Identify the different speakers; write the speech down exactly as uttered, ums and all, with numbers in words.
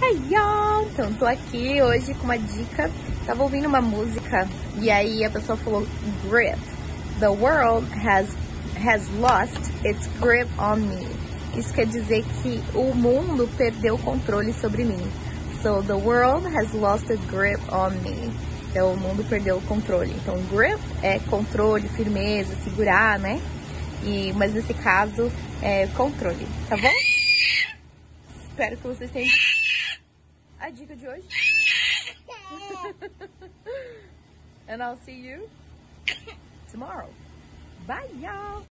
Speaker 1: Hey y'all! Então tô aqui hoje com uma dica. Tava ouvindo uma música e aí a pessoa falou grip. The world has, has lost its grip on me. Isso quer dizer que o mundo perdeu o controle sobre mim. So the world has lost its grip on me. Então o mundo perdeu o controle. Então grip é controle, firmeza, segurar, né? E, mas nesse caso é controle, tá bom? Espero que vocês tenham a dica de hoje. And I'll see you tomorrow. Bye, y'all!